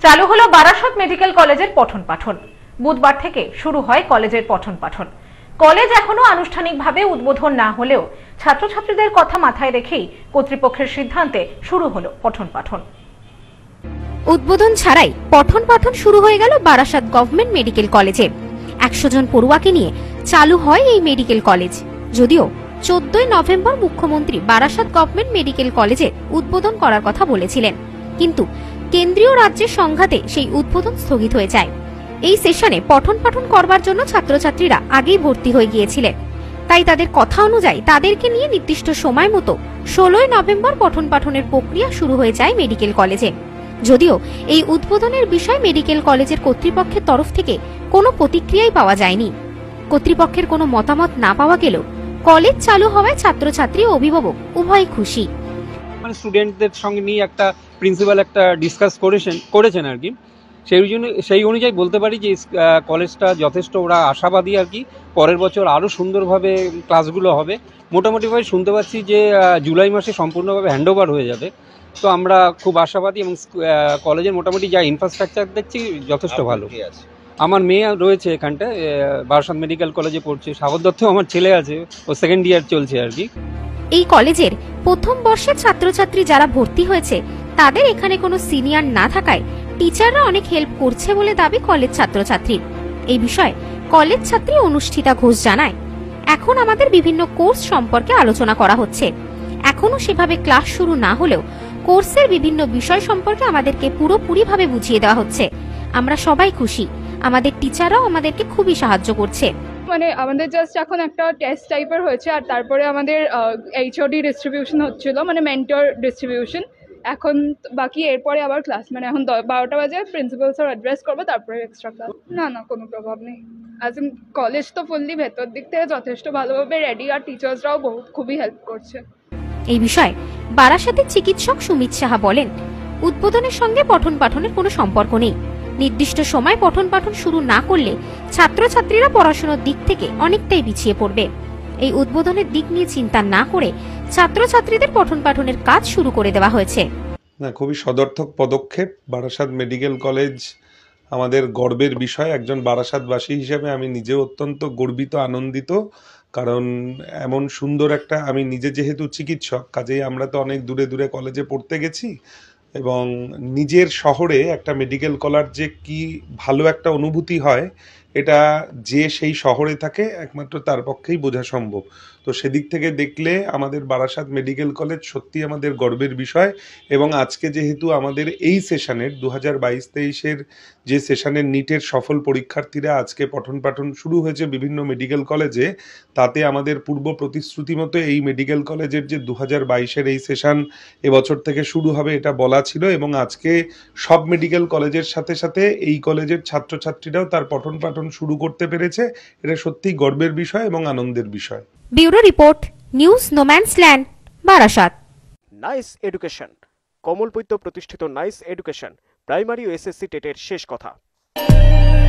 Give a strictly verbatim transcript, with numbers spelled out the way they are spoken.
চালু হলো বারাসত মেডিকেল কলেজের পঠন পাঠন। বুধবার থেকে শুরু হয় কলেজের পঠন পাঠন। কলেজ এখনো আনুষ্ঠানিকভাবে উদ্বোধন না হলেও ছাত্রছাত্রীদের কথা মাথায় রেখেই কর্তৃপক্ষের সিদ্ধান্তে শুরু হলো পঠন পাঠন। উদ্বোধন ছাড়াই পঠন পাঠন শুরু হয়ে গেল বারাসত গভর্নমেন্ট মেডিকেল কলেজে। একশো জন পড়ুয়াকে নিয়ে চালু হয় এই মেডিকেল কলেজ। যদিও চোদ্দই নভেম্বর মুখ্যমন্ত্রী বারাসত গভর্নমেন্ট মেডিকেল কলেজে উদ্বোধন করার কথা বলেছিলেন, কিন্তু কেন্দ্রীয় রাজ্যের সংঘাতে সেই উদ্বোধন স্থগিত হয়ে যায়। এই সেশনে পঠন পাঠন করবার জন্য ছাত্রছাত্রীরা আগেই ভর্তি হয়ে গিয়েছিলেন, তাই তাদের কথা অনুযায়ী তাদেরকে নিয়ে নির্দিষ্ট সময় মতো ষোলোই নভেম্বর পঠন পাঠনের প্রক্রিয়া শুরু হয়ে যায় মেডিকেল কলেজে। যদিও এই উদ্বোধনের বিষয় মেডিকেল কলেজের কর্তৃপক্ষের তরফ থেকে কোনো প্রতিক্রিয়াই পাওয়া যায়নি। কর্তৃপক্ষের কোনো মতামত না পাওয়া গেলেও কলেজ চালু হওয়ায় ছাত্রছাত্রী ও অভিভাবক উভয়ই খুশি। মানে স্টুডেন্টদের সঙ্গে নিয়ে একটা প্রিন্সিপাল একটা ডিসকাস করেছেন করেছেন আর কি, সেই জন্য সেই অনুযায়ী বলতে পারি যে কলেজটা যথেষ্ট ওরা আশাবাদী আর কি। পরের বছর আরও সুন্দরভাবে ক্লাসগুলো হবে। মোটামুটিভাবে শুনতে পাচ্ছি যে জুলাই মাসে সম্পূর্ণভাবে হ্যান্ডওভার হয়ে যাবে। তো আমরা খুব আশাবাদী এবং কলেজের মোটামুটি যা ইনফ্রাস্ট্রাকচার দেখছি যথেষ্ট ভালো। আমার মেয়ে রয়েছে এখানটায়, বারাসত মেডিকেল কলেজে পড়ছে। সাগর দত্ত আমার ছেলে আছে, ও সেকেন্ড ইয়ার চলছে আর কি। এই কলেজের প্রথম বর্ষের ছাত্রছাত্রী যারা ভর্তি হয়েছে তাদের এখানে কোনো সিনিয়র না থাকায় টিচাররা অনেক হেল্প করছে বলে দাবি কলেজ ছাত্রছাত্রীর। এই বিষয়ে কলেজ ছাত্রী অনুষ্ঠিতা ঘোষ জানায়, এখন আমাদের বিভিন্ন কোর্স সম্পর্কে আলোচনা করা হচ্ছে। এখনো সেভাবে ক্লাস শুরু না হলেও কোর্সের বিভিন্ন বিষয় সম্পর্কে আমাদেরকে পুরোপুরিভাবে বুঝিয়ে দেওয়া হচ্ছে। আমরা সবাই খুশি, আমাদের টিচাররাও আমাদেরকে খুবই সাহায্য করছে। মানে আমাদের জাস্ট এখন একটা টেস্ট টাইপের হয়েছে, আর তারপরে আমাদের এইচওডি ডিস্ট্রিবিউশন হচ্ছিল, মানে মেন্টর ডিস্ট্রিবিউশন। এখন বাকি এরপরে আবার ক্লাস, মানে এখন বারোটা বাজে প্রিন্সিপাল স্যার অ্যাড্রেস করবো, তারপরে এক্সট্রা ক্লাস। না না কোনো প্রভাব নেই। অ্যাজ ইন কলেজ তো ফুললি ভেতর দিক থেকে যথেষ্ট ভালোভাবে রেডি, আর টিচার্সরাও বহুত খুবই হেল্প করছে। এই বিষয়ে বারাসতের চিকিৎসক সুমিত সাহা বলেন, উদ্বোধনের সঙ্গে পঠন পাঠনের কোনো সম্পর্ক নেই। নির্দিষ্ট সময় পঠন পাঠন শুরু না করলে ছাত্রছাত্রীরা পড়াশোনার দিক থেকে অনেকটাই পিছিয়ে পড়বে। এই উদ্বোধনের দিক নিয়ে চিন্তা না করে ছাত্রছাত্রীদের পঠন পাঠনের কাজ শুরু করে দেওয়া হয়েছে। না, খুবই সদর্থক পদক্ষেপ। বারাসত মেডিকেল কলেজ আমাদের গর্বের বিষয়। একজন বারাসতবাসী হিসেবে আমি নিজেও অত্যন্ত গর্বিত, আনন্দিত। কারণ এমন সুন্দর একটা, আমি নিজে যেহেতু চিকিৎসক, কাজেই আমরা তো অনেক দূরে দূরে কলেজে পড়তে গেছি, এবং নিজের শহরে একটা মেডিকেল কলেজ যে কি ভালো একটা অনুভূতি হয়, এটা যে সেই শহরে থাকে একমাত্র তার পক্ষেই বোঝা সম্ভব। তো সেদিক থেকে দেখলে আমাদের বারাসত মেডিকেল কলেজ সত্যি আমাদের গর্বের বিষয়। এবং আজকে যেহেতু আমাদের এই সেশনের দু হাজার বাইশ তেইশের যে সেশনের নিটের সফল পরীক্ষার্থীরা আজকে পঠন পাঠন শুরু হয়েছে বিভিন্ন মেডিকেল কলেজে, তাতে আমাদের পূর্ব প্রতিশ্রুতি মতো এই মেডিকেল কলেজের যে দু হাজার বাইশের এই সেশন এবছর থেকে শুরু হবে এটা বলা ছিল, এবং আজকে সব মেডিকেল কলেজের সাথে সাথে এই কলেজের ছাত্রছাত্রীরাও তার পঠন পাঠন শুরু করতে পেরেছে। এটা সত্যি গর্বের বিষয় এবং আনন্দের বিষয়। Bureau report, News No Man's Land, Barasat. Nice Education, কমলপৈত্য প্রতিষ্ঠিত নাইস এডুকেশন প্রাইমারি ও এসএসসি টেটের শেষ কথা।